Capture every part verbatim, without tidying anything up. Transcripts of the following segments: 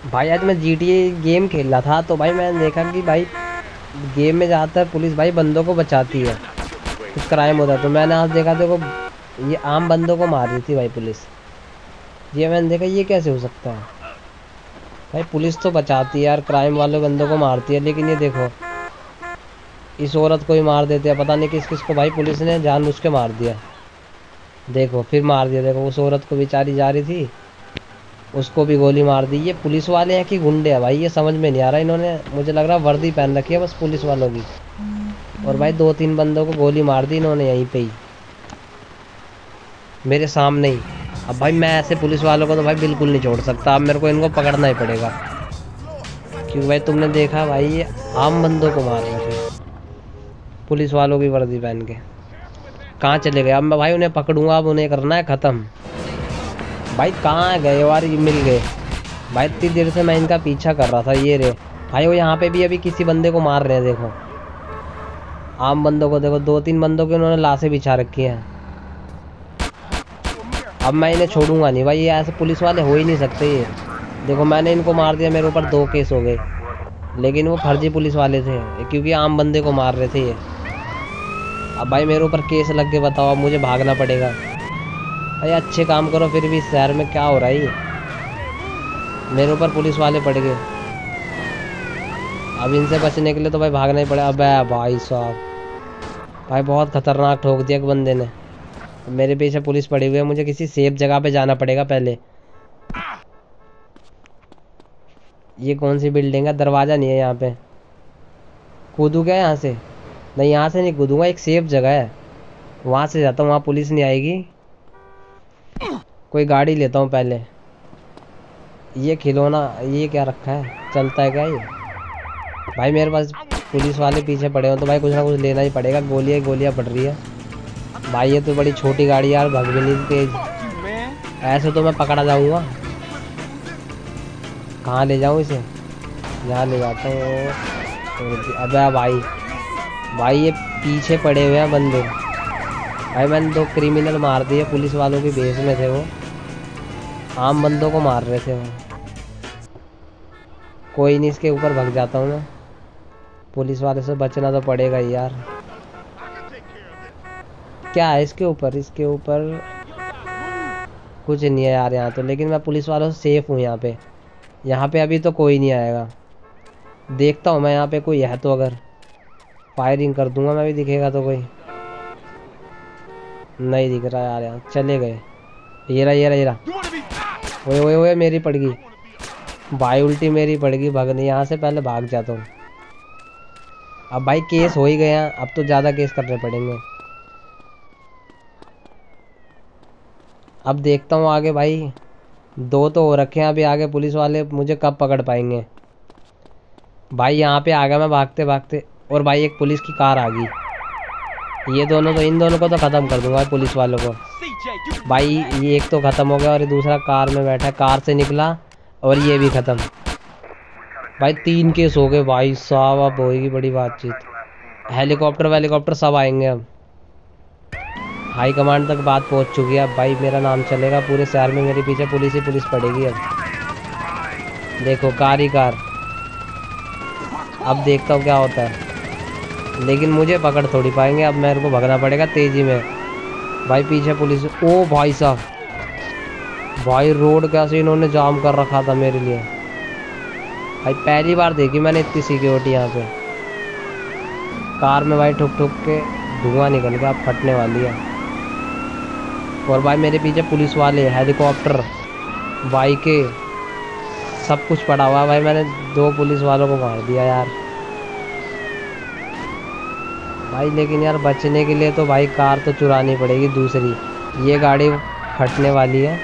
भाई आज मैं जी टी ए गेम खेल रहा था तो भाई मैंने देखा कि भाई गेम में ज़्यादातर पुलिस भाई बंदों को बचाती है, कुछ क्राइम होता है तो मैंने आज देखा देखो ये आम बंदों को मार रही थी भाई पुलिस। ये मैंने देखा ये कैसे हो सकता है भाई, पुलिस तो बचाती है यार, क्राइम वाले बंदों को मारती है, लेकिन ये देखो इस औरत को ही मार देते हैं, पता नहीं किस किस को भाई पुलिस ने जानबूझ के मार दिया। देखो फिर मार दिया, देखो उस औरत को बेचारी जा रही थी उसको भी गोली मार दी। ये पुलिस वाले हैं कि गुंडे हैं भाई, ये समझ में नहीं आ रहा। इन्होंने मुझे लग रहा वर्दी पहन रखी है बस पुलिस वालों की, और भाई दो तीन बंदों को गोली मार दी इन्होंने यहीं पे ही मेरे सामने ही। अब भाई मैं ऐसे पुलिस वालों को तो भाई बिल्कुल नहीं छोड़ सकता, अब मेरे को इनको पकड़ना ही पड़ेगा, क्योंकि भाई तुमने देखा भाई ये आम बंदों को मार रहे थे पुलिस वालों की वर्दी पहन के। कहाँ चले गए? अब मैं भाई उन्हें पकड़ूंगा, अब उन्हें करना है ख़त्म। भाई कहाँ गए यार? ये मिल गए भाई, इतनी देर से मैं इनका पीछा कर रहा था। ये रे भाई वो यहाँ पे भी अभी किसी बंदे को मार रहे हैं, देखो आम बंदों को, देखो दो तीन बंदों की उन्होंने लाशें बिछा रखी हैं। अब मैं इन्हें छोड़ूंगा नहीं भाई, ये ऐसे पुलिस वाले हो ही नहीं सकते। ये देखो मैंने इनको मार दिया, मेरे ऊपर दो केस हो गए, लेकिन वो फर्जी पुलिस वाले थे क्योंकि आम बंदे को मार रहे थे ये। अब भाई मेरे ऊपर केस लग के बताओ, अब मुझे भागना पड़ेगा भाई। अच्छे काम करो फिर भी, शहर में क्या हो रहा है ये? मेरे ऊपर पुलिस वाले पड़ गए, अब इनसे बचने के लिए तो भाई भागना ही पड़ेगा। अबे भाई साहब भाई बहुत खतरनाक ठोक दिया एक बंदे ने। मेरे पीछे पुलिस पड़ी हुई है, मुझे किसी सेफ जगह पे जाना पड़ेगा पहले। ये कौन सी बिल्डिंग है? दरवाज़ा नहीं है यहाँ पे, कूदू क्या यहाँ से? नहीं यहाँ से नहीं कूदूंगा, एक सेफ जगह है वहाँ से जाता हूँ, वहाँ पुलिस नहीं आएगी। कोई गाड़ी लेता हूँ पहले। ये खिलौना ये क्या रखा है, चलता है क्या ये? भाई मेरे पास पुलिस वाले पीछे पड़े हो तो भाई कुछ ना कुछ लेना ही पड़ेगा। गोलियाँ गोलियाँ पड़ रही है भाई, ये तो बड़ी छोटी गाड़ी यार, भाग भी नहीं तेज, ऐसे तो मैं पकड़ा जाऊंगा। कहाँ ले जाऊँ इसे? यहाँ ले जाता हूँ। अबे भाई भाई ये पीछे पड़े हुए हैं बंदे भाई, मैंने दो क्रिमिनल मार दिए, पुलिस वालों की भेष में थे वो, आम बंदों को मार रहे थे वो। कोई नहीं, इसके ऊपर भाग जाता हूँ मैं, पुलिस वाले से बचना तो पड़ेगा ही यार। क्या है इसके ऊपर? इसके ऊपर कुछ नहीं है यार यहाँ तो, लेकिन मैं पुलिस वालों से सेफ हूँ यहाँ पे। यहाँ पे अभी तो कोई नहीं आएगा, देखता हूँ मैं यहाँ पे कोई है तो अगर फायरिंग कर दूंगा मैं भी, दिखेगा तो कोई। नहीं दिख रहा यार, यहाँ चले गए। ये रहा ये रहा ये रहा। ओए ओए ओए मेरी पड़ गई भाई, उल्टी मेरी पड़ गई। भागने यहाँ से पहले भाग जाता हूँ। अब भाई केस हो ही गया, अब तो ज़्यादा केस करने पड़ेंगे। अब देखता हूँ आगे भाई, दो तो हो रखे हैं, अभी आगे पुलिस वाले मुझे कब पकड़ पाएंगे। भाई यहाँ पे आ गया मैं भागते भागते, और भाई एक पुलिस की कार आ गई। ये दोनों तो, इन दोनों को तो ख़त्म कर दूंगा पुलिस वालों को। भाई ये एक तो ख़त्म हो गया और ये दूसरा कार में बैठा है, कार से निकला, और ये भी ख़त्म। भाई तीन केस हो गए भाई साहब, अब होगी बड़ी बातचीत। हेलीकॉप्टर वेलीकॉप्टर सब आएंगे, अब हाई कमांड तक बात पहुंच चुकी है। अब भाई मेरा नाम चलेगा पूरे शहर में, मेरे पीछे पुलिस ही पुलिस पड़ेगी। अब देखो कार ही कार, अब देखता हूँ क्या होता है, लेकिन मुझे पकड़ थोड़ी पाएंगे। अब मेरे को भागना पड़ेगा तेज़ी में। भाई पीछे पुलिस, ओ भाई साहब भाई रोड कैसे इन्होंने जाम कर रखा था मेरे लिए भाई, पहली बार देखी मैंने इतनी सिक्योरिटी यहाँ पे। कार में भाई ठुक ठुक के धुआं निकल गया, अब फटने वाली है। और भाई मेरे पीछे पुलिस वाले, हेलीकॉप्टर, बाइकें, सब कुछ पड़ा हुआ है भाई। मैंने दो पुलिस वालों को मार दिया यार भाई, लेकिन यार बचने के लिए तो भाई कार तो चुरानी पड़ेगी दूसरी। ये गाड़ी फटने वाली है,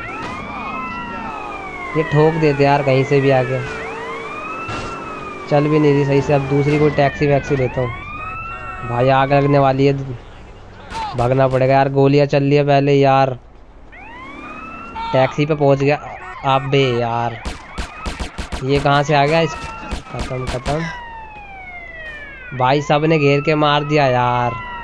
ये ठोक देते यार कहीं से भी आके, चल भी नहीं रही सही से। अब दूसरी कोई टैक्सी वैक्सी लेता हूँ। भाई आग लगने वाली है, भागना पड़ेगा यार। गोलियां चल रही है पहले यार, टैक्सी पे पहुंच गया। अबे यार ये कहाँ से आ गया? खत्म खत्म भाई, सब ने घेर के मार दिया यार।